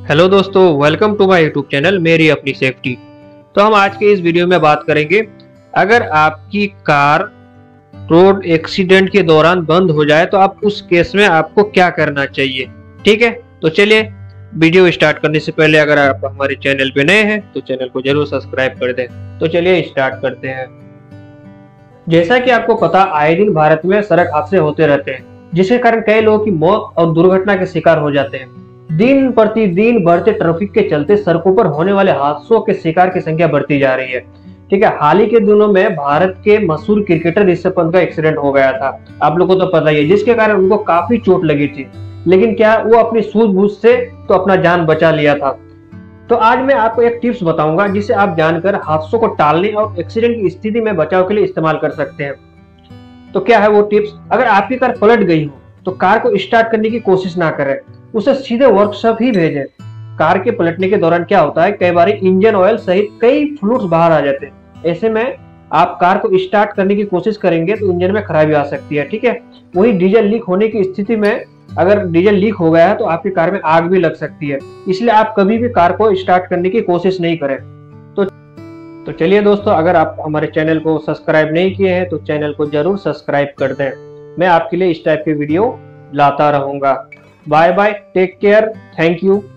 Hello दोस्तों, welcome to my YouTube channel मेरी अपनी सेफ्टी। तो हम आज के इस वीडियो में बात करेंगे, अगर आपकी कार रोड एक्सीडेंट के दौरान बंद हो जाए तो आप उस केस में आपको क्या करना चाहिए। ठीक है, तो चलिए वीडियो स्टार्ट करने से पहले अगर आप हमारे चैनल पे नए हैं तो चैनल को जरूर सब्सक्राइब कर दें। तो चलिए स्टार्ट करते हैं। जैसा कि आपको पता, आए दिन भारत में सड़क हादसे होते रहते हैं, जिसके कारण कई लोगों की मौत और दुर्घटना के शिकार हो जाते हैं। दिन प्रतिदिन बढ़ते ट्रैफिक के चलते सड़कों पर होने वाले हादसों के शिकार की संख्या बढ़ती जा रही है। ठीक है, हाल ही के दिनों में भारत के मशहूर क्रिकेटर ऋषभ पंत का एक्सीडेंट हो गया था, आप लोगों को तो पता ही है, जिसके कारण उनको काफी चोट लगी थी। लेकिन क्या वो अपनी सूझबूझ से तो अपना जान बचा लिया था। तो आज मैं आपको एक टिप्स बताऊंगा जिसे आप जानकर हादसों को टालने और एक्सीडेंट की स्थिति में बचाव के लिए इस्तेमाल कर सकते हैं। तो क्या है वो टिप्स? अगर आपकी कार पलट गई हो तो कार को स्टार्ट करने की कोशिश ना करें, उसे सीधे वर्कशॉप ही भेजें। कार के पलटने के दौरान क्या होता है, कई बार इंजन ऑयल सहित कई फ्लूइड्स बाहर आ जाते हैं। ऐसे में आप कार को स्टार्ट करने की कोशिश करेंगे तो इंजन में खराबी आ सकती है। ठीक है, वही डीजल लीक होने की स्थिति में अगर डीजल लीक हो गया है तो आपकी कार में आग भी लग सकती है। इसलिए आप कभी भी कार को स्टार्ट करने की कोशिश नहीं करें। तो चलिए दोस्तों, अगर आप हमारे चैनल को सब्सक्राइब नहीं किए हैं तो चैनल को जरूर सब्सक्राइब कर दें। मैं आपके लिए इस टाइप के वीडियो लाता रहूंगा। Bye bye, take care, thank you.